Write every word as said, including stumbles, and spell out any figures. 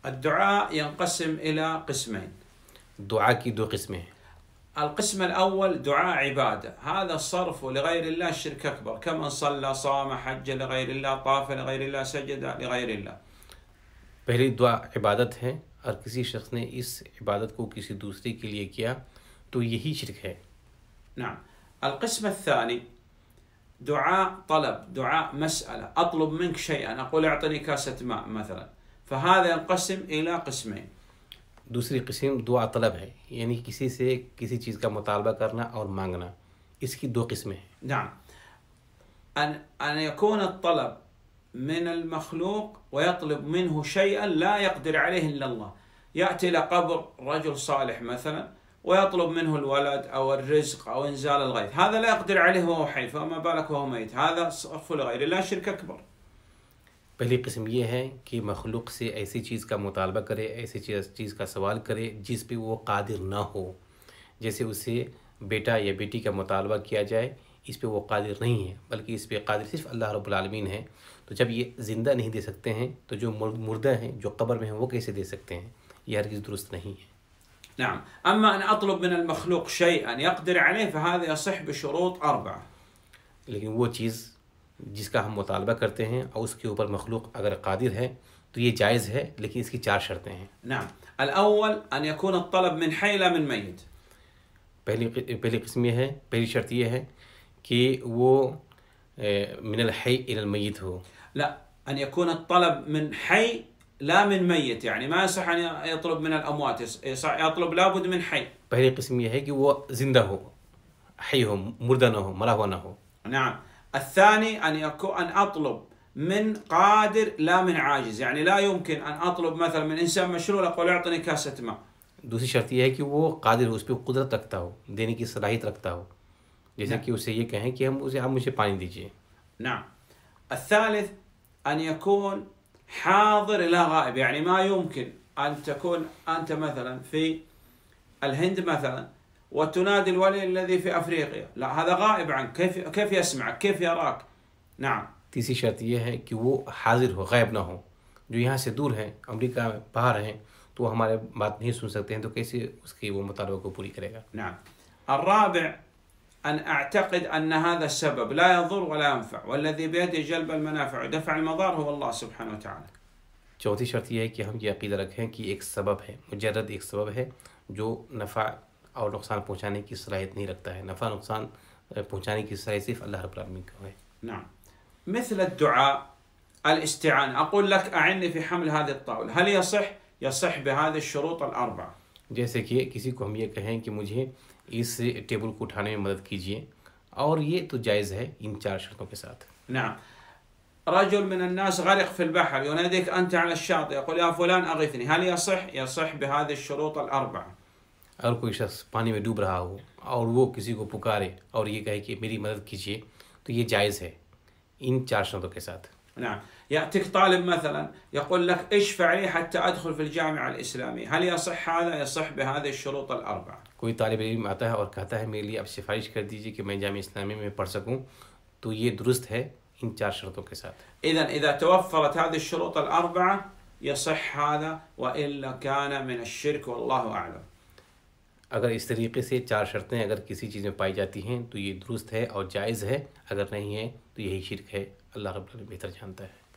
الدعاء ينقسم إلى قسمين. दुआ की दो किस्में हैं. القسم الأول دعاء عبادة، هذا الصرف لغير الله شرك أكبر، كمن صلى صام حج لغير الله طاف لغير الله سجد لغير الله. पहली दुआ इबादत है और किसी शख्स ने इस इबादत को किसी दूसरे के लिए किया तो यही शिरक है. نعم. القسم الثاني دعاء طلب، دعاء مسألة، أطلب منك شيئا، أقول أعطني كاسة ماء مثلا، فهذا ينقسم إلى قسمين. दूसरी किस्म दुआ तलब है, यानी किसी से किसी चीज़ का मुतालबा करना और मांगना. इसकी दो किस्में हैं. نعم. أن أن يكون الطلب من المخلوق ويطلب منه شيئا لا يقدر عليه إلا الله. يأتي إلى قبر رجل صالح مثلا ويطلب منه الولد أو الرزق أو إنزال الغيث، هذا لا يقدر عليه وهو حي، فما بالك وهو ميت، هذا صرف لغير الله شرك أكبر. पहली किस्म ये है कि मखलूक से ऐसी चीज़ का मुतालबा करे, ऐसी चीज़ चीज़ का सवाल करे जिस पे वो कादिर ना हो. जैसे उसे बेटा या बेटी का मुतालबा किया जाए, इस पे वो कादिर नहीं है, बल्कि इस पे कादिर सिर्फ अल्लाह रब्बुल आलमीन है. तो जब ये ज़िंदा नहीं दे सकते हैं तो जो मुर्दा हैं, जो कब्र में हैं, वो कैसे दे सकते हैं? ये हरगिज़ दुरुस्त नहीं है. نعم. أما أن أطلب من المخلوق شيئا يقدر عليه فهذا يصح بشروط أربعة. लेकिन वो चीज़ जिसका हम मुतालबा करते हैं और उसके ऊपर मखलूक अगर कादिर है तो ये जायज़ है, लेकिन इसकी चार शर्तें हैं. نعم. الأول أن يكون الطلب من حي لا من ميت. पहली पहली किस्म ये है, पहली शर्त ये है कि वो मिनल हय इलल मय्यित हो. لا، أن يكون الطلب من حي لا من ميت، يعني ما يصح أن يطلب من الأموات، يطلب لابد من حي. पहली किस्म ये है कि वो जिंदा हो, हय हो, मुर्दा ना हो, मरा हुआ ना हो. نعم. الثاني أن يكون أن أطلب من قادر لا من عاجز، يعني لا يمكن أن أطلب مثلا من إنسان مشلول أقول أعطني كاسة ماء. दूसरी शर्त यह है कि वो कादिर हो, उस पर कुदरत रखता हो, देने की सलाहियत रखता हो. जैसे कि उसे ये कहें कि हम उसे आप मुझे पानी दीजिए. نعم. الثالث أن يكون حاضر لا غائب، يعني ما يمكن أن تكون أنت مثلا في الهند مثلا وتنادي الولي الذي في أفريقيا، لا هذا غائب عنك، كيف كيف يسمعك، كيف يراك. نعم. तीसरी शर्त यह है कि वो हाजिर हो, गायब ना हो. जो यहाँ से दूर हैं, अमेरिका में बाहर हैं, तो वो हमारे बात नहीं सुन सकते हैं, तो कैसे उसकी वो मुतालबा को पूरी करेगा. نعم. الرابع أن أعتقد أن هذا السبب لا يضر ولا ينفع، والذي بيده جلب المنافع ودفع المضار هو الله سبحانه وتعالى. चौथी शर्त यह है कि हम ये अकीदा रखें कि एक सबब है, मुजर्रद एक सबब है जो नफ़ा और नुकसान पहुँचाने की सलाहियत नहीं रखता है. नफ़ा नुकसान पहुँचाने की सलाहियत सिर्फ अल्लाह रब्बुल आलमीन को है. نعم. مثل الدعاء الاستعانة، أقول لك أعني في حمل هذه الطاولة، هل يصح؟ يصح بهذه الشروط الأربعة. जैसे कि किसी को हम ये कहें कि मुझे इस टेबल को उठाने में मदद कीजिए, और ये तो जायज़ है इन चार शर्तों के साथ. نعم. رجل من الناس غرق في البحر يناديك أنت على الشاطئ، يقول يا فلان أغثني، هل يصح؟ يصح بهذه الشروط الأربعة. अगर कोई शख्स पानी में डूब रहा हो और वो किसी को पुकारे और ये कहे कि मेरी मदद कीजिए, तो ये जायज़ है इन चार शर्तों के साथ. نعم. يأتيك طالب مثلا يقول لك اشفع لي حتى أدخل في الجامعة الإسلامية، هل يصح هذا؟ يصح بهذه الشروط الأربعة. कोई तालिब इल्म आता है और कहता है मेरे लिए आप सिफारिश कर दीजिए कि मैं जामिया इस्लामी में पढ़ सकूं, तो ये दुरुस्त है इन चार शर्तों के साथ. إذا إذا توفرت هذه الشروط الأربعة يصح هذا، وإلا كان من الشرك والله أعلم. अगर इस तरीके से चार शर्तें अगर किसी चीज़ में पाई जाती हैं तो ये दुरुस्त है और जायज़ है, अगर नहीं है तो यही शिरक है. अल्लाह रब्बुल आलमीन बेहतर जानता है.